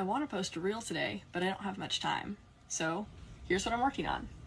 I want to post a reel today, but I don't have much time. So here's what I'm working on.